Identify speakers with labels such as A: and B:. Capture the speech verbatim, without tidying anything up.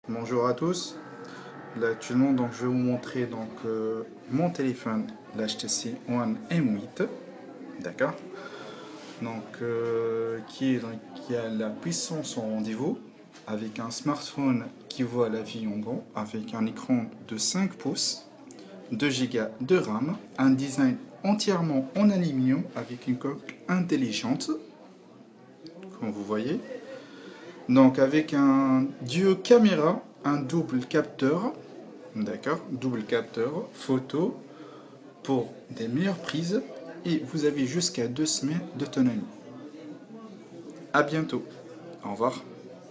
A: Bonjour à tous. Là actuellement donc je vais vous montrer donc euh, mon téléphone, l'H T C One M huit, d'accord. Donc euh, qui est donc, qui a la puissance en rendez-vous avec un smartphone qui voit la vie en grand avec un écran de cinq pouces, deux giga de RAM, un design entièrement en aluminium avec une coque intelligente, comme vous voyez. Donc avec un duo caméra, un double capteur, d'accord, double capteur photo pour des meilleures prises et vous avez jusqu'à deux semaines d'autonomie. À bientôt. Au revoir.